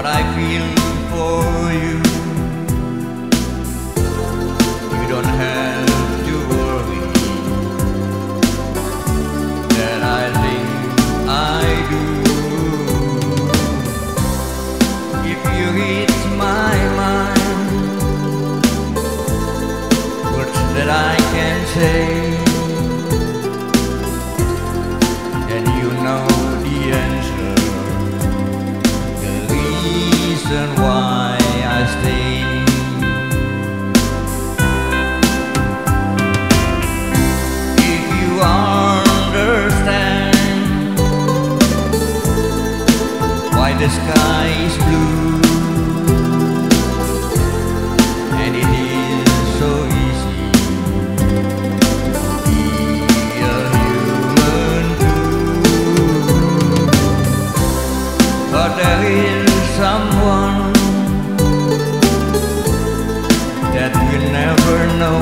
what I feel for you. You don't have to worry that I think I do. If you read my mind, words that I can say, then you know the answer, the reason why I stay. If you understand why the sky is blue, and it is so easy to be a human too, but there is someone that we'll never know.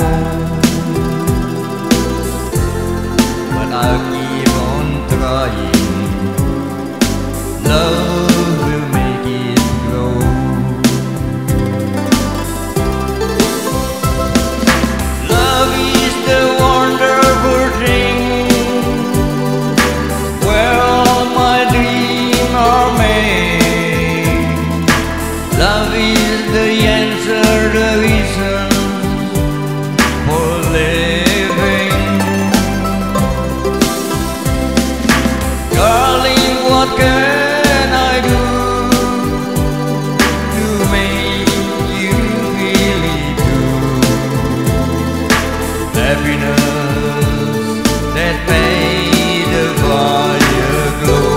But I'll keep on trying. Love will make it grow. Love is the wonderful thing where all my dreams are made. Love is the answer, the reason for living. Darling, what can I do to make you really true? Happiness that made the fire glow.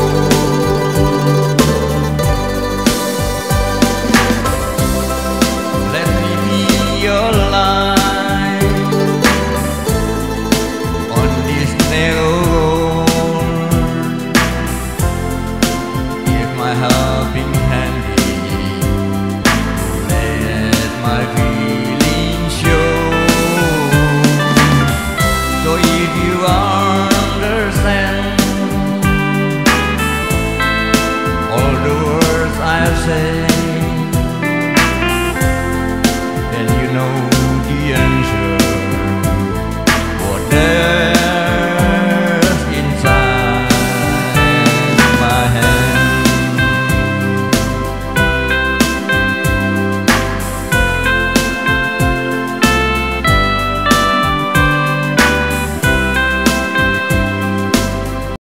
Let me be your light on this narrow road. Give my helping